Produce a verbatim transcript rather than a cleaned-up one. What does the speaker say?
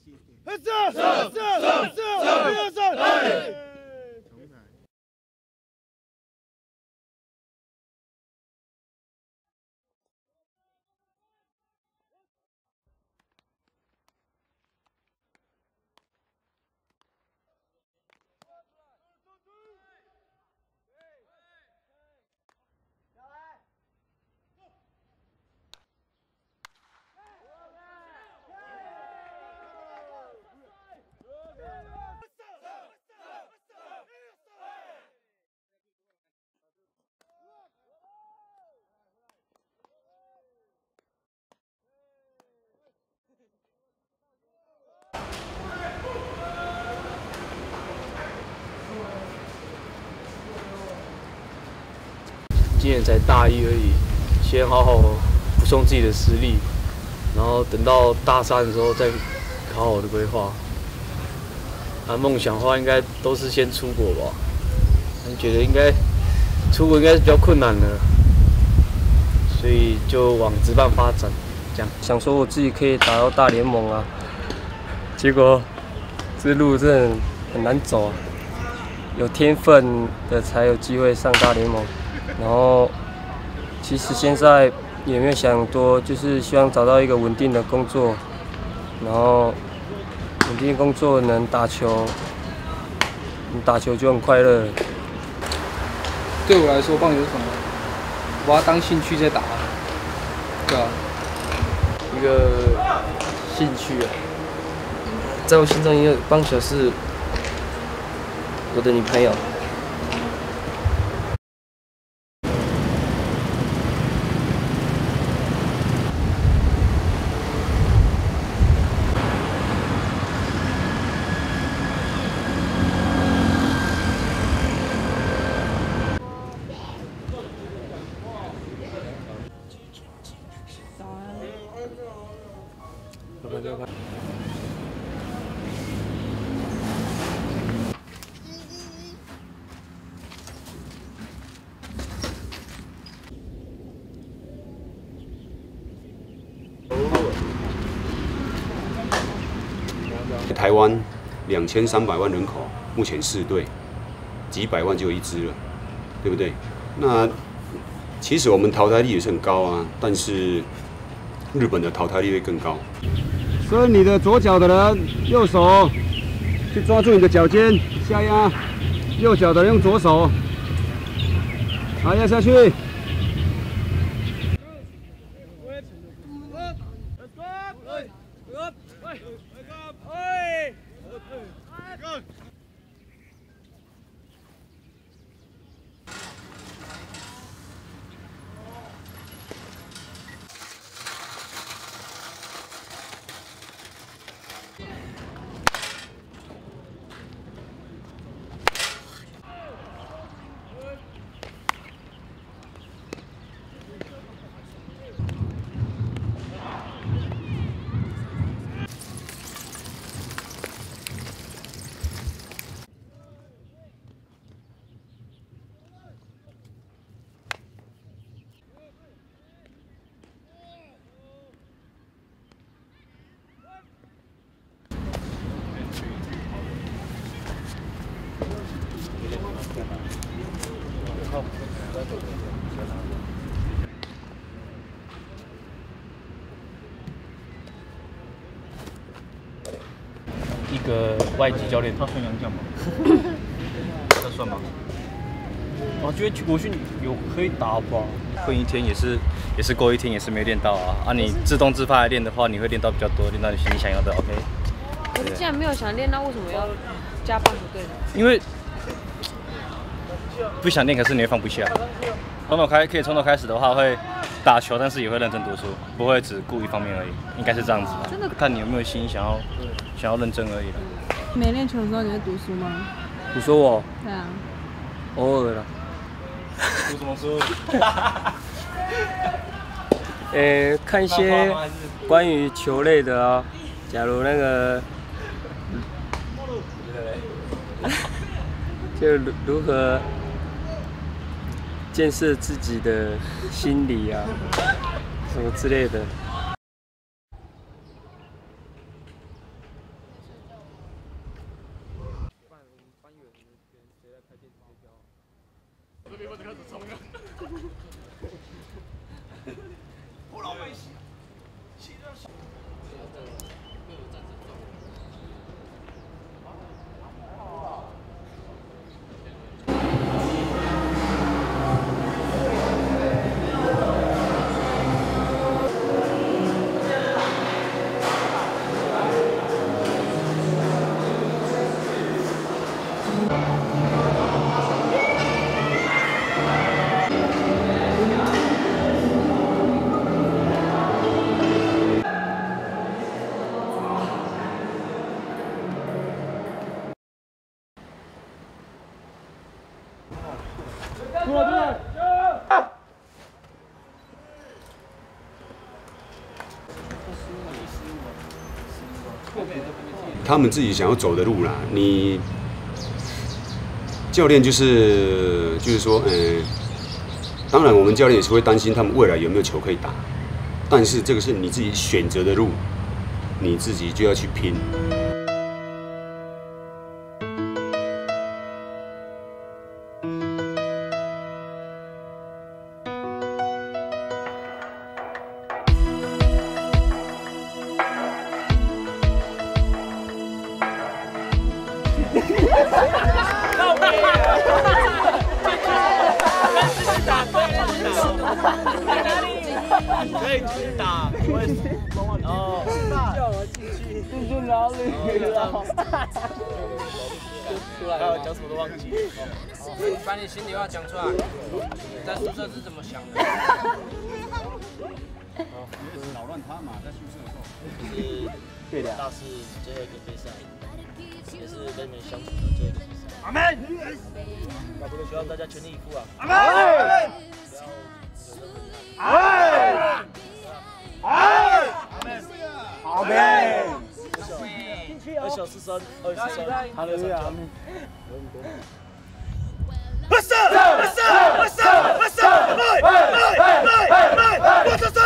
是是是是是。 今年才大一而已，先好好补充自己的实力，然后等到大三的时候再好好的规划。啊，梦想的话应该都是先出国吧，但觉得应该出国应该是比较困难的，所以就往职棒发展。这样想说我自己可以打到大联盟啊，结果这路真的很难走啊，有天分的才有机会上大联盟。 然后，其实现在也没有想多，就是希望找到一个稳定的工作，然后稳定的工作能打球，你打球就很快乐。 对我来说，棒球是什么？我要当兴趣在打，对啊， 一个兴趣啊，在我心中，一个棒球是我的女朋友。 台湾两千三百万人口，目前四队，几百万就有一支了，对不对？那其实我们淘汰率也是很高啊，但是日本的淘汰率会更高。所以你的左脚的人，右手去抓住你的脚尖，下压；右脚的人用左手，好压下去。 一个外籍教练， 他算洋将吗？这算吗？ 我觉得去国训有可以打吧， 混一天也是也是够一天，也是没练到啊。啊，你自动自发来练的话，你会练到比较多，练到你想要的。OK。 我既然没有想练，那为什么要加棒球队呢？ 因为不想练，可是你会放不下。从头开可以从头开始的话，会打球，但是也会认真读书，不会只顾一方面而已，应该是这样子的。 真的， 看你有没有心想要想要认真而已了。 没练球的时候你会读书吗？ 你说我？ 对啊。 偶尔啦。 读什么书？ 呃，看一些关于球类的啊，假如那个，就如如何建设自己的心理啊，什么之类的。 这边我就开始冲了。我老没洗，洗到小。 他们自己想要走的路啦，你教练就是就是说，呃，当然我们教练也是会担心他们未来有没有球可以打，但是这个是你自己选择的路，你自己就要去拼。 可以继续打，因为然后叫我进去，进去哪里了？出来，还有讲什么都忘记。 把你心里话讲出来，你在宿舍是怎么想的？ 就是扰乱他嘛，在宿舍的时候。 是大四最后一个比赛，也是跟你们相处的最后一个比赛。阿门。希望大家全力以赴啊！阿门。阿门。阿门。阿门。二小四三，二四三，哈利路亚。What's up? What's up? What's up? What's up? Hey! Hey! Hey! Hey! What's up?